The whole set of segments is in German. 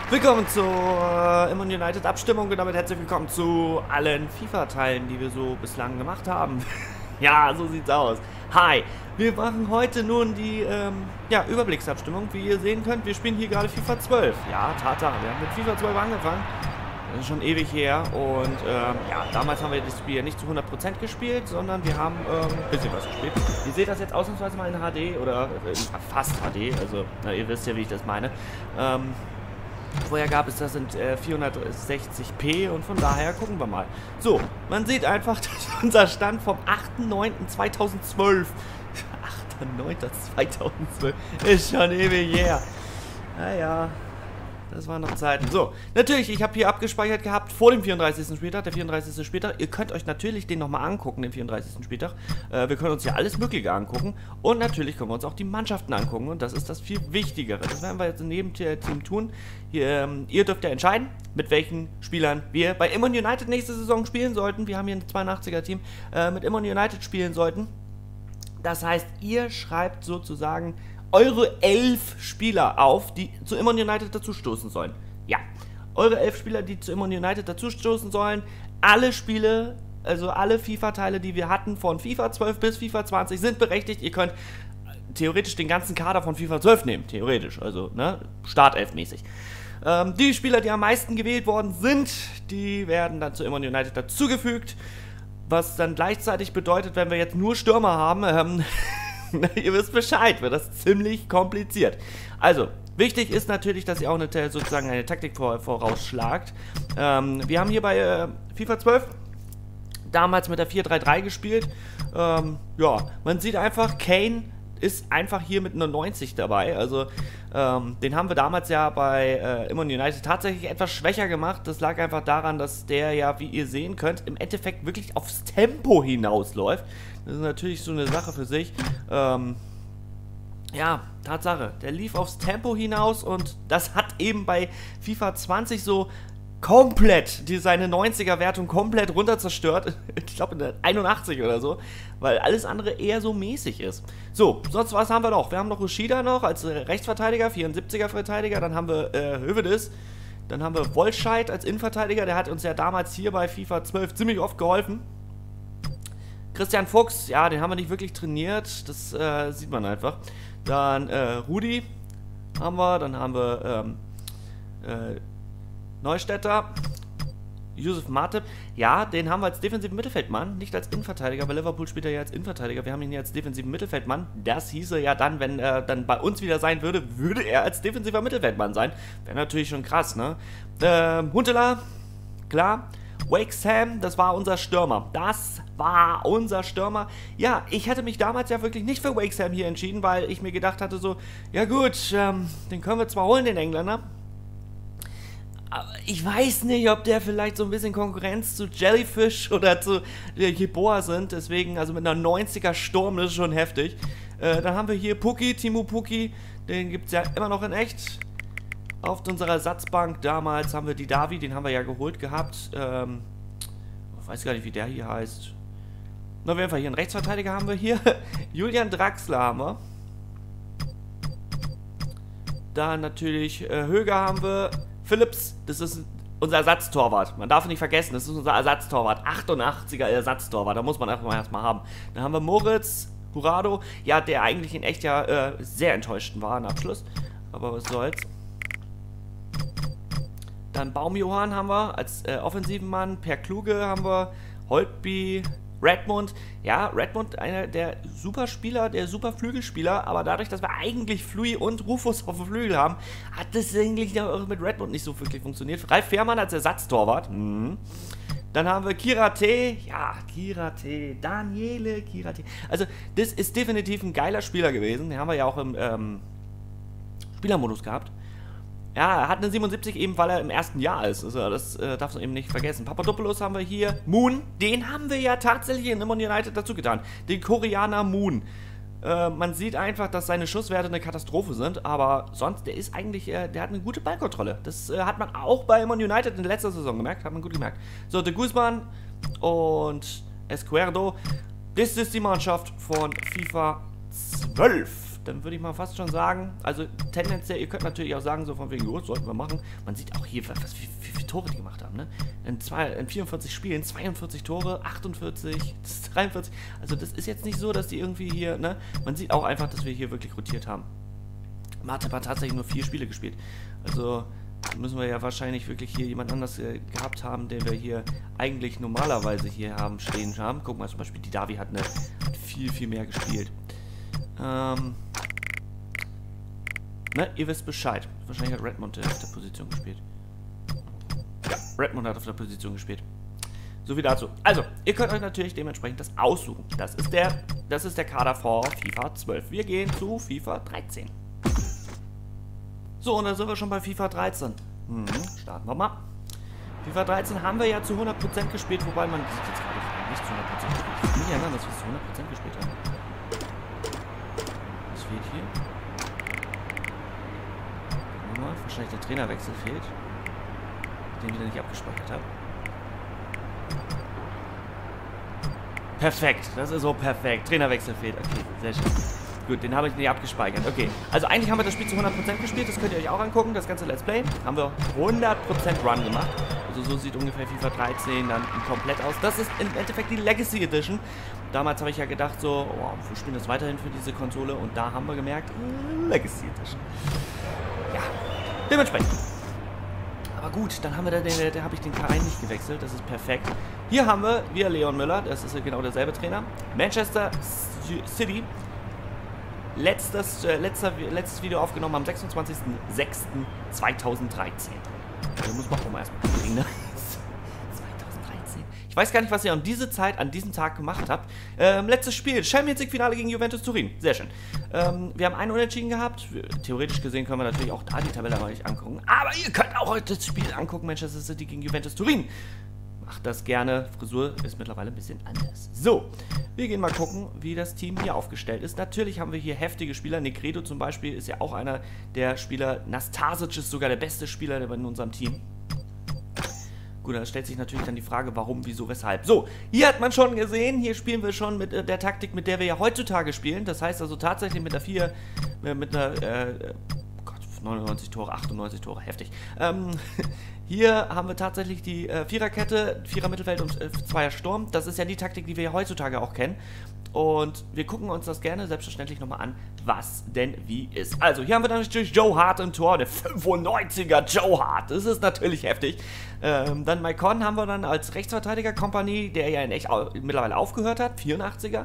Willkommen zur Immon United Abstimmung und damit herzlich willkommen zu allen FIFA-Teilen, die wir so bislang gemacht haben. Ja, so sieht's aus. Hi, wir machen heute nun die Überblicksabstimmung. Wie ihr sehen könnt, wir spielen hier gerade FIFA 12. Ja, Tatsache, wir haben mit FIFA 12 angefangen. Das ist schon ewig her und damals haben wir das Spiel nicht zu 100% gespielt, sondern wir haben ein bisschen was gespielt. Ihr seht das jetzt ausnahmsweise mal in HD oder fast HD, also ihr wisst ja, wie ich das meine. Vorher gab es das in 460p und von daher gucken wir mal. So, man sieht einfach, dass unser Stand vom 8.9.2012 8.9.2012 ist schon ewig her. Naja, das waren noch Zeiten. So, natürlich, ich habe hier abgespeichert gehabt vor dem 34. Spieltag, der 34. Spieltag. Ihr könnt euch natürlich den nochmal angucken, den 34. Spieltag. Wir können uns ja alles Mögliche angucken. Und natürlich können wir uns auch die Mannschaften angucken. Und das ist das viel Wichtigere. Das werden wir jetzt in jedem Team tun. Hier, ihr dürft ja entscheiden, mit welchen Spielern wir bei Immon United nächste Saison spielen sollten. Wir haben hier ein 82er-Team mit Immon United spielen sollten. Das heißt, ihr schreibt sozusagen eure 11 Spieler auf, die zu Immon United dazustoßen sollen. Ja, eure 11 Spieler, die zu Immon United dazustoßen sollen. Alle Spiele, also alle FIFA-Teile, die wir hatten, von FIFA 12 bis FIFA 20, sind berechtigt. Ihr könnt theoretisch den ganzen Kader von FIFA 12 nehmen. Theoretisch, also ne, Startelf-mäßig. Die Spieler, die am meisten gewählt worden sind, die werden dann zu Immon United dazugefügt. Was dann gleichzeitig bedeutet, wenn wir jetzt nur Stürmer haben, ihr wisst Bescheid, wird das ziemlich kompliziert. Also, wichtig ist natürlich, dass ihr auch sozusagen eine Taktik vorausschlagt. Wir haben hier bei FIFA 12 damals mit der 4-3-3 gespielt. Man sieht einfach, Kane ist einfach hier mit einer 90 dabei. Also, den haben wir damals ja bei Immon United tatsächlich etwas schwächer gemacht. Das lag einfach daran, dass der ja, wie ihr sehen könnt, im Endeffekt wirklich aufs Tempo hinausläuft. Das ist natürlich so eine Sache für sich. Ja, Tatsache. Der lief aufs Tempo hinaus und das hat eben bei FIFA 20 so komplett seine 90er-Wertung komplett runter zerstört. Ich glaube in der 81 oder so, weil alles andere eher so mäßig ist. So, sonst was haben wir noch? Wir haben noch Ushida noch als Rechtsverteidiger, 74er-Verteidiger. Dann haben wir Hövedes. Dann haben wir Wolscheid als Innenverteidiger. Der hat uns ja damals hier bei FIFA 12 ziemlich oft geholfen. Christian Fuchs, ja, den haben wir nicht wirklich trainiert. Das sieht man einfach. Dann Rudi haben wir. Dann haben wir Neustädter, Yusuf Matip, ja, den haben wir als defensiven Mittelfeldmann, nicht als Innenverteidiger. Bei Liverpool spielt er ja als Innenverteidiger. Wir haben ihn hier als defensiven Mittelfeldmann. Das hieße ja dann, wenn er dann bei uns wieder sein würde, würde er als defensiver Mittelfeldmann sein. Wäre natürlich schon krass, ne? Huntelaar, klar. Wakesham, das war unser Stürmer. Das war unser Stürmer. Ja, ich hatte mich damals ja wirklich nicht für Wakesham hier entschieden, weil ich mir gedacht hatte so, ja gut, den können wir zwar holen, den Engländer. Aber ich weiß nicht, ob der vielleicht so ein bisschen Konkurrenz zu Jellyfish oder zu Jeboa sind. Deswegen, also mit einer 90er Sturm, das ist schon heftig. Dann haben wir hier Pukki, Timo Pukki. Den gibt es ja immer noch in echt. Auf unserer Ersatzbank damals haben wir die Davi, den haben wir ja geholt gehabt. Ich weiß gar nicht, wie der hier heißt. Na, auf jeden Fall hier einen Rechtsverteidiger haben wir hier. Julian Draxler haben wir. Dann natürlich Höger haben wir. Phillips, das ist unser Ersatztorwart. Man darf nicht vergessen, das ist unser Ersatztorwart. 88er Ersatztorwart, da muss man erstmal haben. Dann haben wir Moritz Jurado, ja, der eigentlich in echt ja sehr enttäuscht war im Abschluss. Aber was soll's. Dann Baumjohann haben wir als offensiven Mann. Per Kluge haben wir. Holtby. Redmond, ja, Redmond, einer der super Spieler, der super Flügelspieler, aber dadurch, dass wir eigentlich Flui und Rufus auf dem Flügel haben, hat das eigentlich mit Redmond nicht so wirklich funktioniert. Ralf Fährmann als Ersatztorwart. Dann haben wir Kirate, ja, Kirate, Daniele Kirate. Also, das ist definitiv ein geiler Spieler gewesen. Den haben wir ja auch im Spielermodus gehabt. Ja, er hat eine 77 eben, weil er im ersten Jahr ist. Also das darfst du eben nicht vergessen. Papadopoulos haben wir hier. Moon, den haben wir ja tatsächlich in Immon United dazu getan. Den Koreaner Moon. Man sieht einfach, dass seine Schusswerte eine Katastrophe sind, aber sonst, der ist eigentlich, der hat eine gute Ballkontrolle. Das hat man auch bei Immon United in der letzten Saison gemerkt, hat man gut gemerkt. So, de Guzman und Esquerdo. Das ist die Mannschaft von FIFA 12. dann würde ich mal fast schon sagen, also tendenziell, ihr könnt natürlich auch sagen, so von wegen, oh, sollten wir machen. Man sieht auch hier, wie viele Tore die gemacht haben, ne? In 44 Spielen, 42 Tore, 48, 43. Also das ist jetzt nicht so, dass die irgendwie hier, ne? Man sieht auch einfach, dass wir hier wirklich rotiert haben. Martip hat tatsächlich nur 4 Spiele gespielt. Also müssen wir ja wahrscheinlich wirklich hier jemand anders gehabt haben, den wir hier eigentlich normalerweise hier stehen haben. Guck mal, zum Beispiel die Davi hat viel, viel mehr gespielt. Ne, ihr wisst Bescheid. Wahrscheinlich hat Redmond auf der Position gespielt. Ja, Redmond hat auf der Position gespielt. So viel dazu. Also, ihr könnt euch natürlich dementsprechend das aussuchen. Das ist der Kader vor FIFA 12. Wir gehen zu FIFA 13. So, und dann sind wir schon bei FIFA 13. Starten wir mal. FIFA 13 haben wir ja zu 100% gespielt, wobei man sieht jetzt gerade nicht zu 100% gespielt. Ich kann mich erinnern, dass wir es zu 100% gespielt haben. Was fehlt hier? Wahrscheinlich der Trainerwechsel fehlt, den ich wieder nicht abgespeichert habe. Perfekt, das ist so perfekt. Trainerwechsel fehlt, okay, sehr schön. Gut, den habe ich nicht abgespeichert. Okay, also eigentlich haben wir das Spiel zu 100% gespielt, das könnt ihr euch auch angucken, das ganze Let's Play. Haben wir 100% Run gemacht. Also so sieht ungefähr FIFA 13 dann komplett aus. Das ist im Endeffekt die Legacy Edition. Damals habe ich ja gedacht so, oh, wir spielen das weiterhin für diese Konsole und da haben wir gemerkt, Legacy Edition. Ja, dementsprechend. Aber gut, dann haben wir da habe ich den Verein nicht gewechselt, das ist perfekt. Hier haben wir wieder Leon Müller, das ist genau derselbe Trainer. Manchester City. Letztes Video aufgenommen am 26.06.2013. Also muss man auch mal erstmal kriegen, ne? 2013. Ich weiß gar nicht, was ihr an diesem Tag gemacht habt. Letztes Spiel, Champions League Finale gegen Juventus Turin. Sehr schön. Wir haben einen Unentschieden gehabt. Theoretisch gesehen können wir natürlich auch da die Tabelle mal nicht angucken. Aber ihr könnt auch heute das Spiel angucken, Manchester City gegen Juventus Turin. Macht das gerne. Frisur ist mittlerweile ein bisschen anders. So, wir gehen mal gucken, wie das Team hier aufgestellt ist. Natürlich haben wir hier heftige Spieler. Negredo zum Beispiel ist ja auch einer der Spieler. Nastasic ist sogar der beste Spieler in unserem Team. Gut, da stellt sich natürlich dann die Frage, warum, wieso, weshalb. So, hier hat man schon gesehen, hier spielen wir schon mit der Taktik, mit der wir ja heutzutage spielen. Das heißt also tatsächlich mit der 4, mit einer, 99 Tore, 98 Tore, heftig. Hier haben wir tatsächlich die Viererkette, Vierer Mittelfeld und Zweier Sturm. Das ist ja die Taktik, die wir ja heutzutage auch kennen. Und wir gucken uns das gerne selbstverständlich nochmal an, was denn wie ist. Also, hier haben wir dann natürlich Joe Hart im Tor, der 95er Joe Hart. Das ist natürlich heftig. Dann Maicon haben wir dann als Rechtsverteidiger, Kompanie, der ja in echt mittlerweile aufgehört hat, 84er.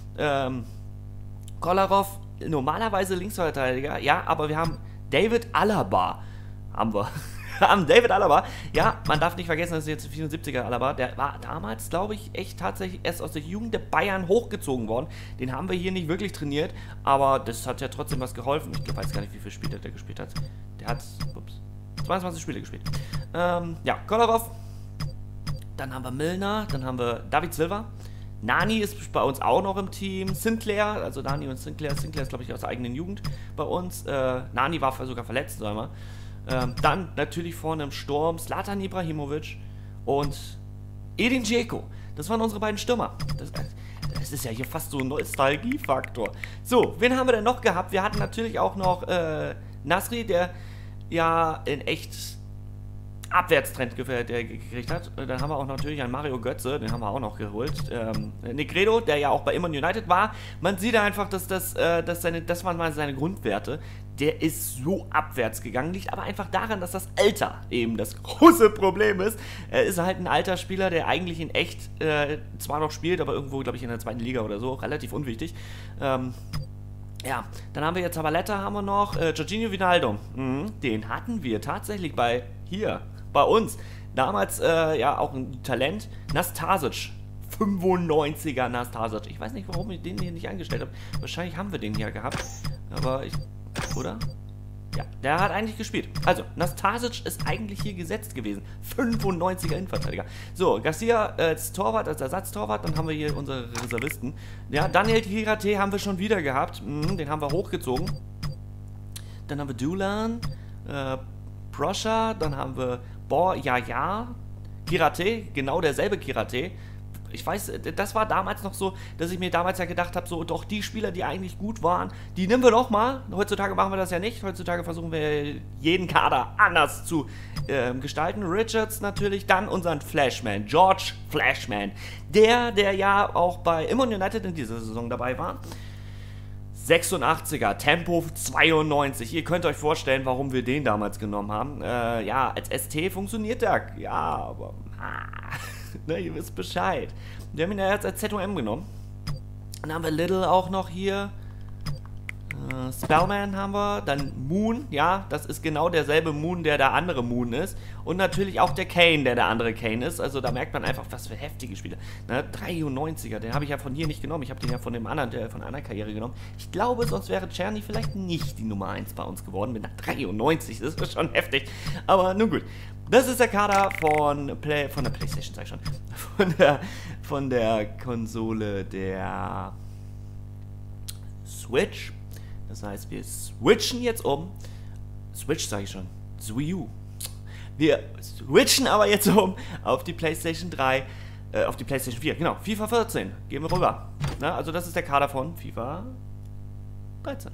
Kolarov, normalerweise Linksverteidiger, ja, aber wir haben David Alaba, haben David Alaba. Ja, man darf nicht vergessen, das ist jetzt 74er Alaba. Der war damals, glaube ich, echt tatsächlich erst aus der Jugend der Bayern hochgezogen worden. Den haben wir hier nicht wirklich trainiert, aber das hat ja trotzdem was geholfen. Ich weiß gar nicht, wie viele Spiele der gespielt hat. Der hat, 22 Spiele gespielt. Ja, Kolarov. Dann haben wir Milner, dann haben wir David Silva. Nani ist bei uns auch noch im Team. Sinclair, also Nani und Sinclair. Sinclair ist, glaube ich, aus der eigenen Jugend bei uns. Nani war sogar verletzt, sagen wir. Dann natürlich vorne im Sturm Zlatan Ibrahimovic und Edin Dzeko. Das waren unsere beiden Stürmer. Das ist ja hier fast so ein Nostalgiefaktor. So, wen haben wir denn noch gehabt? Wir hatten natürlich auch noch Nasri, der ja in echt Abwärtstrend gekriegt hat. Dann haben wir auch natürlich einen Mario Götze, den haben wir auch noch geholt. Negredo, der ja auch bei Imman United war. Man sieht einfach, dass das waren mal seine Grundwerte. Der ist so abwärts gegangen, liegt aber einfach daran, dass das Alter eben das große Problem ist. Er ist halt ein alter Spieler, der eigentlich in echt zwar noch spielt, aber irgendwo, glaube ich, in der 2. Liga oder so, relativ unwichtig. Ja, dann haben wir jetzt Zabaleta, haben wir noch, Jorginho Wijnaldum, den hatten wir tatsächlich bei uns. Damals ja auch ein Talent, Nastasic, 95er Nastasic. Ich weiß nicht, warum ich den hier nicht angestellt habe. Wahrscheinlich haben wir den hier gehabt, aber oder? Ja, der hat eigentlich gespielt. Also, Nastasic ist eigentlich hier gesetzt gewesen. 95er Innenverteidiger. So, Garcia als Torwart, als Ersatztorwart. Dann haben wir hier unsere Reservisten. Ja, Daniel Girate haben wir schon wieder gehabt. Den haben wir hochgezogen. Dann haben wir Dulan, Proscha. Dann haben wir Girate, genau derselbe Girate. Ich weiß, das war damals noch so, dass ich mir damals ja gedacht habe, so doch die Spieler, die eigentlich gut waren, die nehmen wir doch mal. Heutzutage machen wir das ja nicht. Heutzutage versuchen wir jeden Kader anders zu gestalten. Richards natürlich, dann unseren Flashman, George Flashman. Der ja auch bei Imon United in dieser Saison dabei war. 86er, Tempo 92. Ihr könnt euch vorstellen, warum wir den damals genommen haben. Ja, als ST funktioniert der. Ja, aber... ne, ihr wisst Bescheid. Wir haben ihn ja jetzt als ZOM genommen. Dann haben wir Little auch noch hier. Spellman haben wir. Dann Moon. Ja, das ist genau derselbe Moon, der andere Moon ist. Und natürlich auch der Kane, der andere Kane ist. Also da merkt man einfach, was für heftige Spieler. Ne, 93er, den habe ich ja von hier nicht genommen. Ich habe den ja von dem anderen, von einer Karriere genommen. Ich glaube, sonst wäre Czerny vielleicht nicht die Nummer 1 bei uns geworden. Mit einer 93. Das ist schon heftig. Aber nun gut. Das ist der Kader von der PlayStation, sag ich schon. Von der Konsole der Switch. Das heißt, wir switchen jetzt um. Switch sage ich schon. Wii U. Wir switchen aber jetzt um auf die PlayStation 3, auf die PlayStation 4. Genau, FIFA 14. Gehen wir rüber. Na, also das ist der Kader von FIFA 13.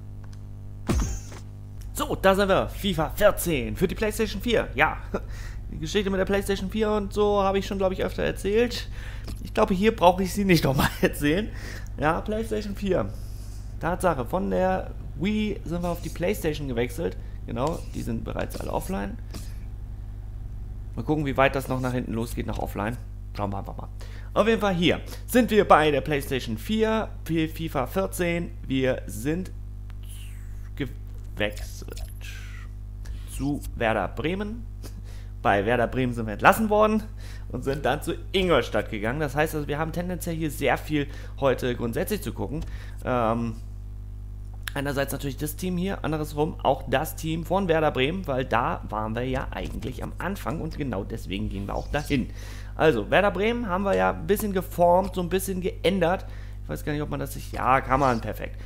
So, da sind wir. FIFA 14 für die PlayStation 4. Ja, die Geschichte mit der PlayStation 4 und so habe ich schon, glaube ich, öfter erzählt. Ich glaube, hier brauche ich sie nicht nochmal erzählen. Ja, PlayStation 4. Tatsache, von der Wii sind wir auf die PlayStation gewechselt. Genau, die sind bereits alle offline. Mal gucken, wie weit das noch nach hinten losgeht, nach offline. Schauen wir einfach mal. Auf jeden Fall hier sind wir bei der PlayStation 4 für FIFA 14. Wir sind gewechselt zu Werder Bremen. Bei Werder Bremen sind wir entlassen worden und sind dann zu Ingolstadt gegangen. Das heißt also, wir haben tendenziell hier sehr viel heute grundsätzlich zu gucken. Einerseits natürlich das Team hier, andersrum auch das Team von Werder Bremen, weil da waren wir ja eigentlich am Anfang und genau deswegen gehen wir auch dahin. Also, Werder Bremen haben wir ja ein bisschen geformt, so ein bisschen geändert. Ich weiß gar nicht, ob man das sich... Ja, kann man, perfekt.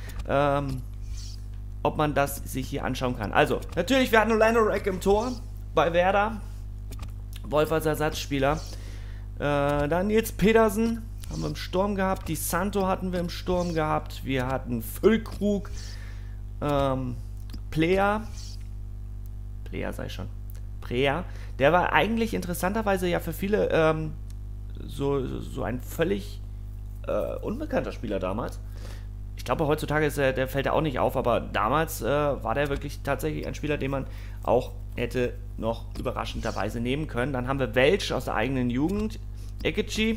Ob man das sich hier anschauen kann. Also, natürlich, wir hatten Orlando Rack im Tor bei Werder. Wolf als Ersatzspieler. Dann Nils Pedersen haben wir im Sturm gehabt. Die Santo hatten wir im Sturm gehabt. Wir hatten Füllkrug. Player sei schon. Player. Der war eigentlich interessanterweise ja für viele so ein völlig unbekannter Spieler damals. Ich glaube, heutzutage der fällt er auch nicht auf, aber damals war der wirklich tatsächlich ein Spieler, den man auch hätte noch überraschenderweise nehmen können. Dann haben wir Welch aus der eigenen Jugend. Ekici.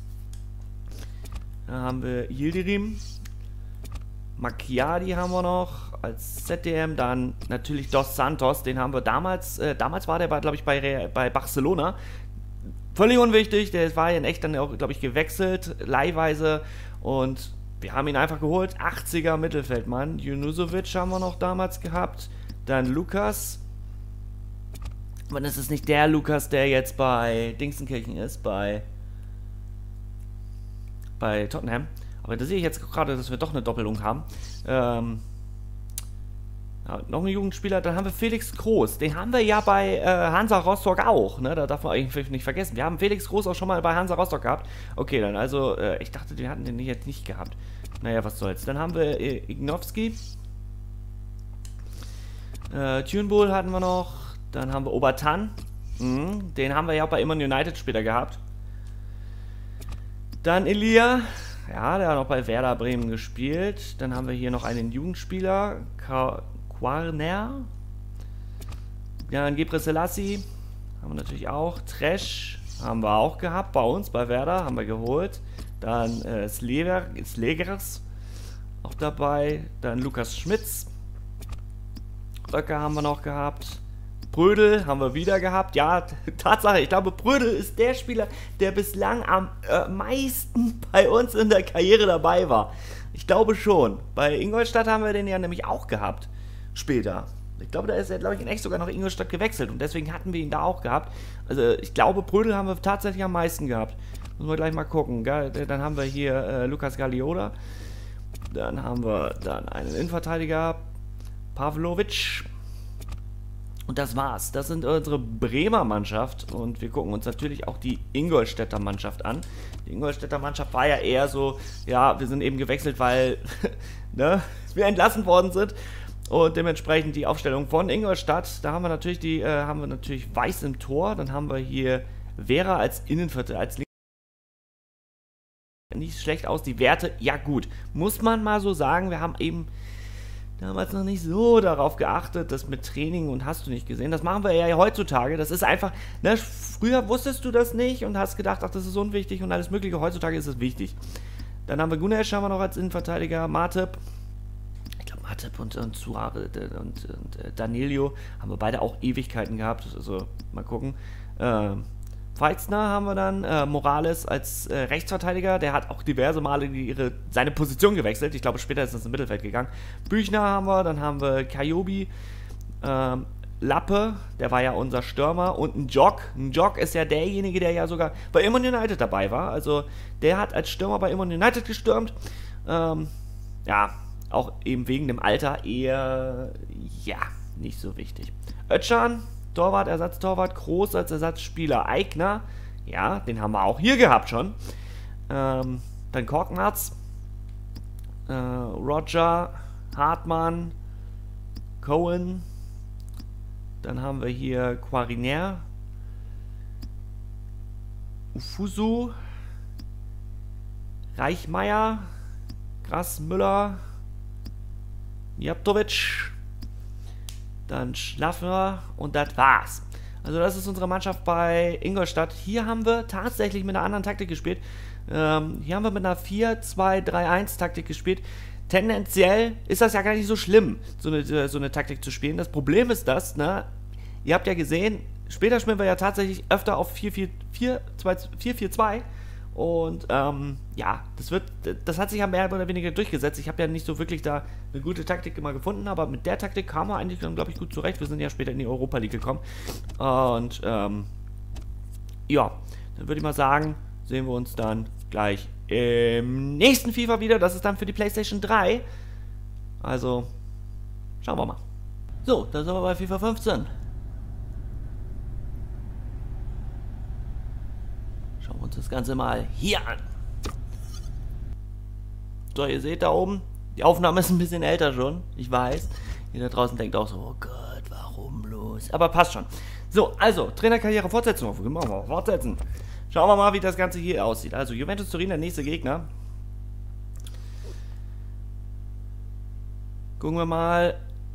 Dann haben wir Yildirim. Macchiadi haben wir noch als ZDM. Dann natürlich Dos Santos. Den haben wir damals war der, glaube ich, bei Barcelona. Völlig unwichtig. Der war in echt dann auch, glaube ich, gewechselt. Leihweise. Und wir haben ihn einfach geholt. 80er Mittelfeldmann. Junusovic haben wir noch damals gehabt. Dann Lukas. Aber das ist nicht der Lukas, der jetzt bei Dingsenkirchen ist. Bei Tottenham. Aber da sehe ich jetzt gerade, dass wir doch eine Doppelung haben. Ja, noch ein Jugendspieler. Dann haben wir Felix Groß. Den haben wir ja bei Hansa Rostock auch. Ne? Da darf man eigentlich nicht vergessen. Wir haben Felix Groß auch schon mal bei Hansa Rostock gehabt. Okay, dann also, ich dachte, wir hatten den jetzt nicht gehabt. Naja, was soll's. Dann haben wir Ignowski. Tunbull hatten wir noch. Dann haben wir Obertan. Den haben wir ja auch bei Imon United später gehabt. Dann Elia. Ja, der hat noch bei Werder Bremen gespielt. Dann haben wir hier noch einen Jugendspieler. Quarner. Ja, dann Gebre Selassie. Haben wir natürlich auch. Tresch haben wir auch gehabt bei uns, bei Werder. Haben wir geholt. Dann Slegers. Auch dabei. Dann Lukas Schmitz. Röcker haben wir noch gehabt. Brödel haben wir wieder gehabt. Ja, Tatsache, ich glaube, Brödel ist der Spieler, der bislang am meisten bei uns in der Karriere dabei war. Ich glaube schon. Bei Ingolstadt haben wir den ja nämlich auch gehabt. Später. Ich glaube, da ist er, glaube ich, in echt sogar nach Ingolstadt gewechselt. Und deswegen hatten wir ihn da auch gehabt. Also, ich glaube, Brödel haben wir tatsächlich am meisten gehabt. Müssen wir gleich mal gucken. Dann haben wir hier Lukas Galliola. Dann haben wir einen Innenverteidiger. Pavlovic. Und das war's. Das sind unsere Bremer Mannschaft. Und wir gucken uns natürlich auch die Ingolstädter Mannschaft an. Die Ingolstädter Mannschaft war ja eher so, ja, wir sind eben gewechselt, weil ne, wir entlassen worden sind. Und dementsprechend die Aufstellung von Ingolstadt. Da haben wir natürlich Weiß im Tor. Dann haben wir hier Vera als Innenverteidiger, als nicht schlecht aus. Die Werte, ja gut. Muss man mal so sagen, wir haben eben damals noch nicht so darauf geachtet, das mit Training und hast du nicht gesehen. Das machen wir ja heutzutage. Das ist einfach, ne, früher wusstest du das nicht und hast gedacht, ach, das ist unwichtig und alles mögliche. Heutzutage ist es wichtig. Dann haben wir Gunesh, haben wir noch als Innenverteidiger, Matip. Ich glaube, Matip und Danilo haben wir beide auch Ewigkeiten gehabt. Also, mal gucken. Pfeitzner haben wir dann, Morales als Rechtsverteidiger, der hat auch diverse Male seine Position gewechselt, ich glaube später ist es ins Mittelfeld gegangen. Büchner haben wir, dann haben wir Kajobi, Lappe, der war ja unser Stürmer und ein Jog ist ja derjenige, der ja sogar bei Imon United dabei war, also der hat als Stürmer bei Imon United gestürmt, ja, auch eben wegen dem Alter eher, ja, nicht so wichtig. Özcan, Torwart, Ersatztorwart, Groß als Ersatzspieler, Eigner, ja, den haben wir auch hier gehabt schon. Dann Korkmaz, Roger, Hartmann, Cohen, dann haben wir hier Quariner, Ufusu, Reichmeier, Grasmüller, Japtovic, dann Schlaffer und das war's. Also das ist unsere Mannschaft bei Ingolstadt. Hier haben wir tatsächlich mit einer anderen Taktik gespielt. Hier haben wir mit einer 4-2-3-1 Taktik gespielt. Tendenziell ist das ja gar nicht so schlimm, so eine Taktik zu spielen. Das Problem ist das, ne, ihr habt ja gesehen, später spielen wir ja tatsächlich öfter auf 4-4-2 und ja, das hat sich ja mehr oder weniger durchgesetzt. Ich habe ja nicht so wirklich da eine gute Taktik immer gefunden, aber mit der Taktik kamen wir eigentlich dann, glaube ich, gut zurecht. Wir sind ja später in die Europa League gekommen und ja, dann würde ich mal sagen, sehen wir uns dann gleich im nächsten FIFA wieder. Das ist dann für die PlayStation 3. Also, schauen wir mal. So, da sind wir bei FIFA 15. Schauen wir uns das Ganze mal hier an. So, ihr seht da oben, die Aufnahme ist ein bisschen älter schon. Ich weiß. Ihr da draußen denkt auch so, oh Gott, warum bloß? Aber passt schon. So, also, Trainerkarriere Fortsetzung. Machen wir fortsetzen. Schauen wir mal, wie das Ganze hier aussieht. Also, Juventus Turin, der nächste Gegner. Gucken wir mal,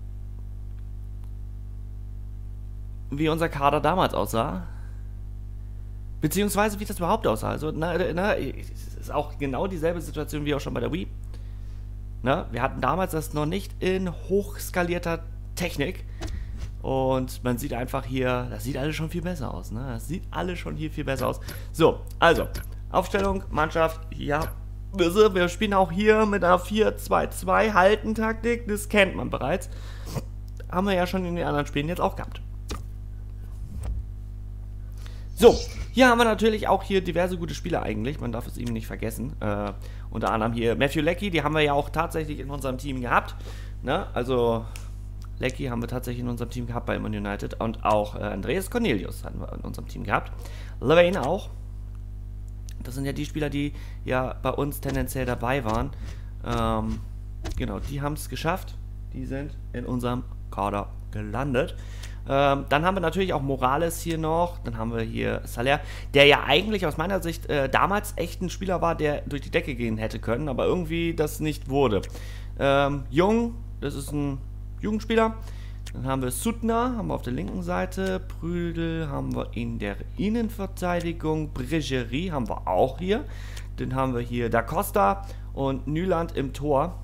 wie unser Kader damals aussah. Beziehungsweise, wie das überhaupt aussah. Also, es ist auch genau dieselbe Situation wie auch schon bei der Wii. Na, wir hatten damals das noch nicht in hochskalierter Technik. Und man sieht einfach hier, das sieht alles schon viel besser aus, ne? Das sieht alles schon hier viel besser aus. So, also, Aufstellung, Mannschaft, ja, wir spielen auch hier mit einer 4-2-2 Halten-Taktik, das kennt man bereits. Haben wir ja schon in den anderen Spielen jetzt auch gehabt. So, hier haben wir natürlich auch hier diverse gute Spieler eigentlich, man darf es eben nicht vergessen. Unter anderem hier Matthew Leckie, die haben wir ja auch tatsächlich in unserem Team gehabt, ne? Also Leckie haben wir tatsächlich in unserem Team gehabt bei Man United und auch Andreas Cornelius hatten wir in unserem Team gehabt. Levain auch. Das sind ja die Spieler, die ja bei uns tendenziell dabei waren. Genau, die haben es geschafft. Die sind in unserem Kader gelandet. Dann haben wir natürlich auch Morales hier noch. Dann haben wir hier Saler, der ja eigentlich aus meiner Sicht damals echt ein Spieler war, der durch die Decke gehen hätte können, aber irgendwie das nicht wurde. Jung, das ist ein Jugendspieler. Dann haben wir Suttner, haben wir auf der linken Seite. Prüdel haben wir in der Innenverteidigung. Bregerie haben wir auch hier. Dann haben wir hier Da Costa und Nyland im Tor.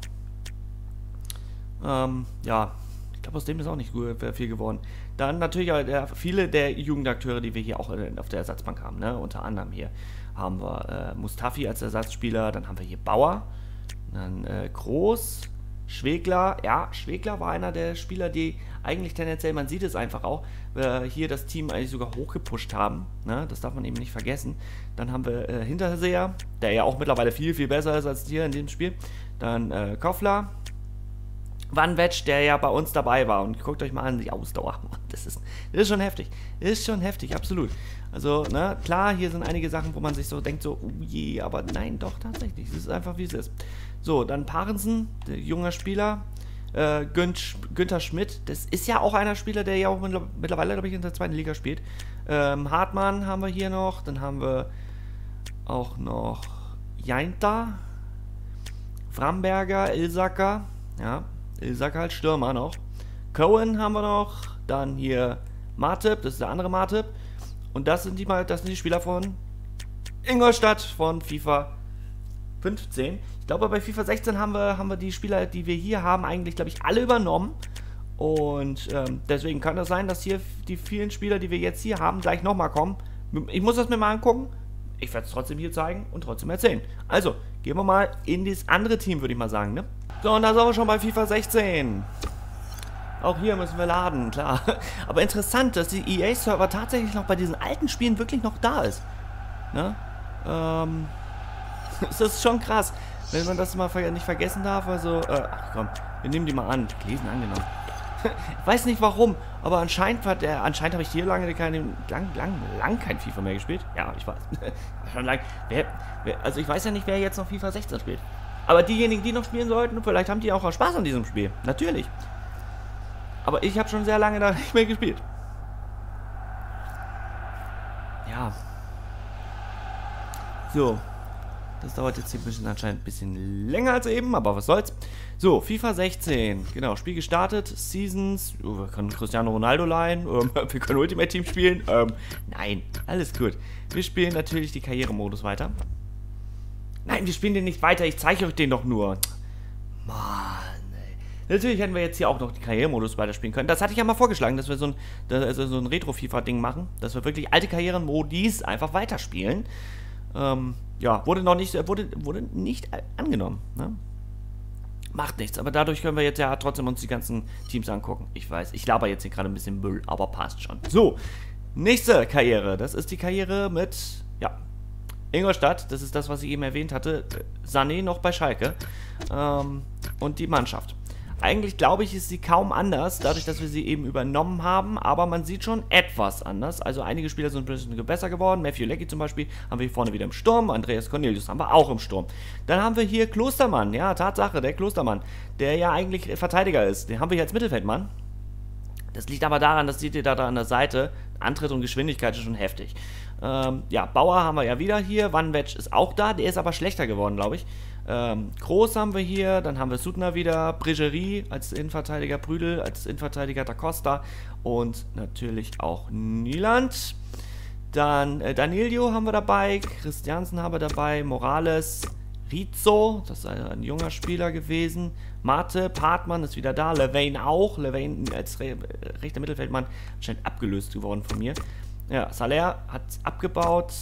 Ja, ich glaube, aus dem ist auch nicht viel geworden. Dann natürlich viele der Jugendakteure, die wir hier auch auf der Ersatzbank haben. Ne? Unter anderem hier haben wir Mustafi als Ersatzspieler. Dann haben wir hier Bauer. Dann Groß. Schwegler, ja, Schwegler war einer der Spieler, die eigentlich tendenziell, man sieht es einfach auch, hier das Team eigentlich sogar hochgepusht haben, ne? Das darf man eben nicht vergessen. Dann haben wir Hinterseher, der ja auch mittlerweile viel, viel besser ist als hier in dem Spiel. Dann Koffler, Vanwetsch, der ja bei uns dabei war und guckt euch mal an, die Ausdauer. das ist schon heftig. Ist schon heftig, absolut. Also, ne, klar, hier sind einige Sachen, wo man sich so denkt, so, oh je, aber nein, doch, tatsächlich. Es ist einfach, wie es ist. So, dann Parensen, der junger Spieler. Günther Schmidt, das ist ja auch einer Spieler, der ja auch mittlerweile, glaube ich, in der zweiten Liga spielt. Hartmann haben wir hier noch, dann haben wir auch noch Jainta, Framberger, Ilsacker, ja, Ilsacker als Stürmer noch. Cohen haben wir noch, dann hier Martip, das ist der andere Martip. Und das sind die Spieler von Ingolstadt von FIFA 15. Ich glaube, bei FIFA 16 haben wir die Spieler, die wir hier haben, eigentlich, glaube ich, alle übernommen. Und deswegen kann das sein, dass hier die vielen Spieler, die wir jetzt hier haben, gleich nochmal kommen. Ich muss das mir mal angucken. Ich werde es trotzdem hier zeigen und trotzdem erzählen. Also, gehen wir mal in das andere Team, würde ich mal sagen, ne? So, und da sind wir schon bei FIFA 16. Auch hier müssen wir laden, klar. Aber interessant, dass die EA-Server tatsächlich noch bei diesen alten Spielen wirklich noch da ist. Ne? Das ist schon krass, wenn man das mal nicht vergessen darf. Also, ach komm, wir nehmen die mal an. Lesen angenommen. Ich weiß nicht warum, aber anscheinend habe ich hier lang kein FIFA mehr gespielt. Ja, ich weiß. Schon lang. Also ich weiß ja nicht, wer jetzt noch FIFA 16 spielt. Aber diejenigen, die noch spielen sollten, vielleicht haben die auch Spaß an diesem Spiel. Natürlich. Aber ich habe schon sehr lange da nicht mehr gespielt. Ja. So. Das dauert jetzt hier anscheinend ein bisschen länger als eben, aber was soll's. So, FIFA 16. Genau, Spiel gestartet. Seasons. Oh, wir können Cristiano Ronaldo leihen. Wir können Ultimate Team spielen. Nein, alles gut. Wir spielen natürlich die Karrieremodus weiter. Nein, wir spielen den nicht weiter. Ich zeige euch den doch nur. Mann, ey. Natürlich hätten wir jetzt hier auch noch die Karrieremodus weiterspielen können. Das hatte ich ja mal vorgeschlagen, dass wir so ein Retro-FIFA-Ding machen. Dass wir wirklich alte Karrieremodis einfach weiterspielen. Ja, wurde nicht angenommen. Ne? Macht nichts, aber dadurch können wir jetzt ja trotzdem uns die ganzen Teams angucken. Ich weiß, ich laber jetzt hier gerade ein bisschen Müll, aber passt schon. So, nächste Karriere. Das ist die Karriere mit, ja, Ingolstadt. Das ist das, was ich eben erwähnt hatte. Sané noch bei Schalke. Und die Mannschaft. Eigentlich, glaube ich, ist sie kaum anders, dadurch, dass wir sie eben übernommen haben, aber man sieht schon etwas anders. Also einige Spieler sind ein bisschen besser geworden. Matthew Leckie zum Beispiel haben wir hier vorne wieder im Sturm. Andreas Cornelius haben wir auch im Sturm. Dann haben wir hier Klostermann. Ja, Tatsache, der Klostermann, der ja eigentlich Verteidiger ist. Den haben wir hier als Mittelfeldmann. Das liegt aber daran, das seht ihr da an der Seite, Antritt und Geschwindigkeit ist schon heftig. Ja, Bauer haben wir ja wieder hier. Vanwetsch ist auch da, der ist aber schlechter geworden, glaube ich. Groß haben wir hier, dann haben wir Sutner wieder, Bregerie als Innenverteidiger, Prüdel als Innenverteidiger, Da Costa und natürlich auch Nieland. Dann Danilio haben wir dabei, Christiansen haben wir dabei, Morales, Rizzo, das ist ein junger Spieler gewesen, Mate, Hartmann ist wieder da, Levain auch, Levain als rechter Mittelfeldmann anscheinend abgelöst geworden von mir. Ja, Saler hat abgebaut.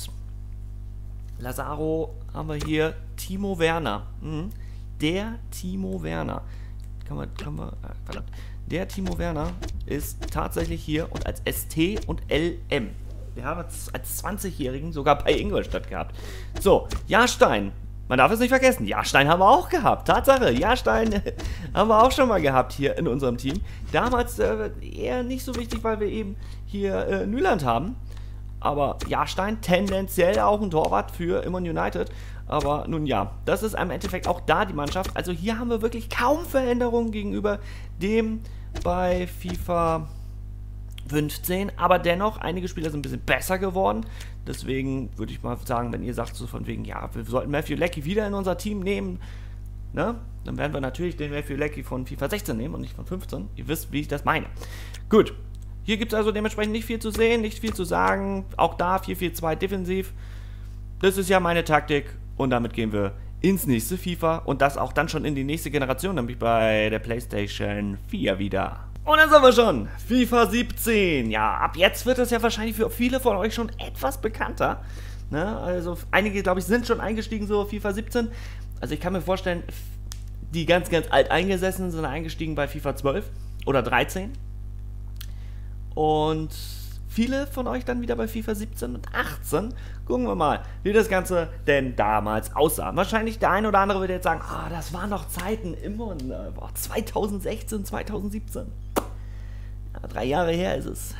Lazaro haben wir hier. Timo Werner. Der Timo Werner. Verdammt. Der Timo Werner ist tatsächlich hier und als ST und LM. Der hat als 20-Jährigen sogar bei Ingolstadt gehabt. So, Jahrstein. Man darf es nicht vergessen. Jahrstein haben wir auch gehabt. Tatsache. Jahrstein haben wir auch schon mal gehabt hier in unserem Team. Damals eher nicht so wichtig, weil wir eben hier Nyland haben. Aber Jahrstein tendenziell auch ein Torwart für Immern United. Aber nun ja, das ist im Endeffekt auch da die Mannschaft. Also hier haben wir wirklich kaum Veränderungen gegenüber dem bei FIFA 15. Aber dennoch, einige Spieler sind ein bisschen besser geworden. Deswegen würde ich mal sagen, wenn ihr sagt so von wegen, ja, wir sollten Matthew Leckie wieder in unser Team nehmen, ne? Dann werden wir natürlich den Matthew Leckie von FIFA 16 nehmen und nicht von 15. Ihr wisst, wie ich das meine. Gut. Hier gibt es also dementsprechend nicht viel zu sehen, nicht viel zu sagen. Auch da 4-4-2 defensiv. Das ist ja meine Taktik. Und damit gehen wir ins nächste FIFA. Und das auch dann schon in die nächste Generation, nämlich bei der PlayStation 4 wieder. Und dann sind wir schon. FIFA 17. Ja, ab jetzt wird es ja wahrscheinlich für viele von euch schon etwas bekannter. Ne? Also einige, glaube ich, sind schon eingestiegen, so FIFA 17. Also ich kann mir vorstellen, die ganz, ganz alt eingesessenen sind eingestiegen bei FIFA 12 oder 13. Und viele von euch dann wieder bei FIFA 17 und 18. Gucken wir mal, wie das Ganze denn damals aussah. Wahrscheinlich der eine oder andere wird jetzt sagen, das waren noch Zeiten immer 2016, 2017. Ja, 3 Jahre her ist es.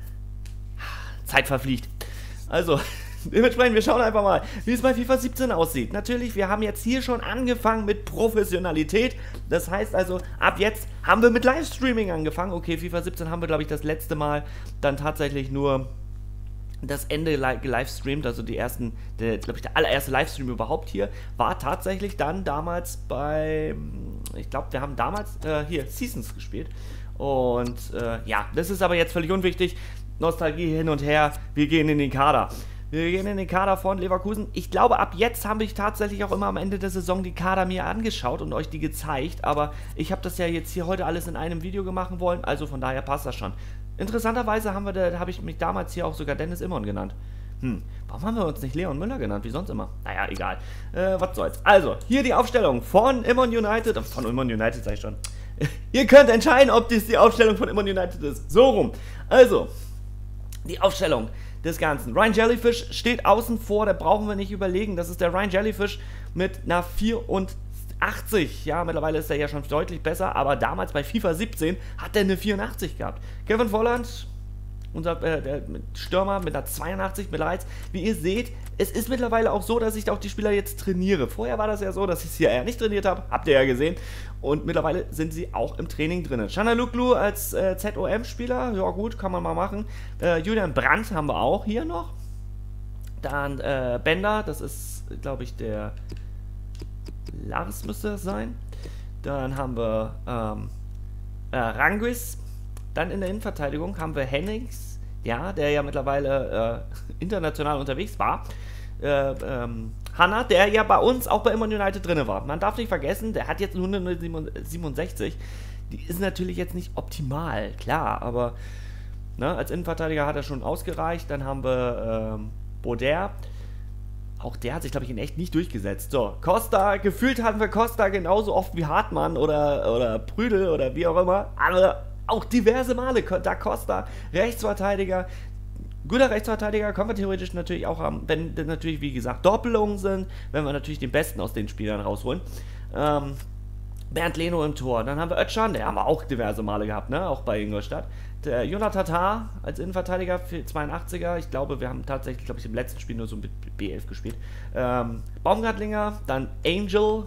Zeit verfliegt. Also, dementsprechend, wir schauen einfach mal, wie es bei FIFA 17 aussieht. Natürlich, wir haben jetzt hier schon angefangen mit Professionalität. Das heißt also, ab jetzt haben wir mit Livestreaming angefangen. Okay, FIFA 17 haben wir, glaube ich, das letzte Mal dann tatsächlich nur das Ende gelivestreamt, also glaube ich, der allererste Livestream überhaupt hier, war tatsächlich dann damals bei, ich glaube, wir haben damals hier Seasons gespielt. Und ja, das ist aber jetzt völlig unwichtig. Nostalgie hin und her, wir gehen in den Kader. Wir gehen in den Kader von Leverkusen. Ich glaube, ab jetzt habe ich tatsächlich auch immer am Ende der Saison die Kader mir angeschaut und euch die gezeigt. Aber ich habe das ja jetzt hier heute alles in einem Video machen wollen, also von daher passt das schon. Interessanterweise habe ich mich damals hier auch sogar Dennis Immon genannt. Warum haben wir uns nicht Leon Müller genannt, wie sonst immer? Naja, egal. Was soll's. Also, hier die Aufstellung von Immon United. Von Immon United sag ich schon. Ihr könnt entscheiden, ob dies die Aufstellung von Immon United ist. So rum. Also, die Aufstellung des Ganzen. Ryan Jellyfish steht außen vor, da brauchen wir nicht überlegen. Das ist der Ryan Jellyfish mit einer 84. Ja, mittlerweile ist er ja schon deutlich besser, aber damals bei FIFA 17 hat er eine 84 gehabt. Kevin Volland, unser Stürmer mit einer 82 bereits. Wie ihr seht, es ist mittlerweile auch so, dass ich auch die Spieler jetzt trainiere. Vorher war das ja so, dass ich sie ja eher nicht trainiert habe, habt ihr ja gesehen. Und mittlerweile sind sie auch im Training drin. Canaloglu als ZOM-Spieler, ja gut, kann man mal machen. Julian Brandt haben wir auch hier noch. Dann Bender, das ist, glaube ich, der Lars müsste das sein. Dann haben wir Ranguis. Dann in der Innenverteidigung haben wir Hennings, ja, der ja mittlerweile international unterwegs war. Hanna, der ja bei uns auch bei Immon United drin war. Man darf nicht vergessen, der hat jetzt nur 167. Die ist natürlich jetzt nicht optimal, klar, aber ne, als Innenverteidiger hat er schon ausgereicht. Dann haben wir Boder. Auch der hat sich, glaube ich, in echt nicht durchgesetzt. So, Costa, gefühlt hatten wir Costa genauso oft wie Hartmann oder Prüdel oder wie auch immer. Aber auch diverse Male. Da Costa, Rechtsverteidiger. Guter Rechtsverteidiger können wir theoretisch natürlich auch haben, wenn das natürlich, wie gesagt, Doppelungen sind, wenn wir natürlich den Besten aus den Spielern rausholen. Bernd Leno im Tor. Dann haben wir Özcan, der haben wir auch diverse Male gehabt, ne? Auch bei Ingolstadt. Der Jonathan Tatar als Innenverteidiger für 82er. Ich glaube, wir haben tatsächlich, glaube ich, im letzten Spiel nur so mit B11 gespielt. Baumgartlinger, dann Engel,